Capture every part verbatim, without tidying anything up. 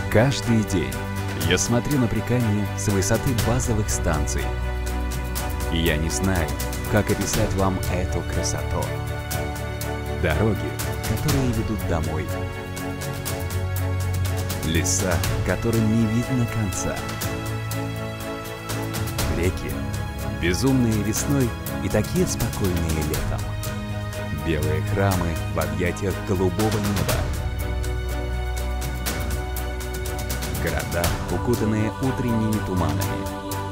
Каждый день я смотрю на Прикамье с высоты базовых станций. И я не знаю, как описать вам эту красоту. Дороги, которые ведут домой. Леса, которым не видно конца. Реки, безумные весной и такие спокойные летом. Белые храмы в объятиях голубого неба. Города, укутанные утренними туманами.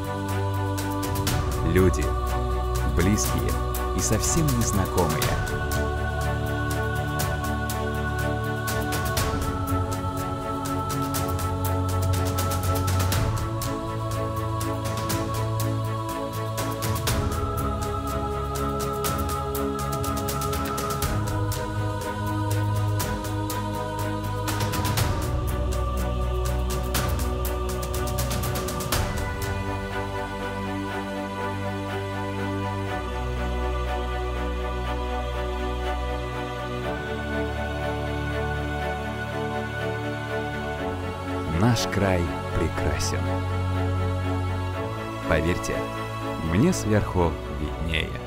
Люди, близкие и совсем незнакомые. Наш край прекрасен. Поверьте, мне сверху виднее.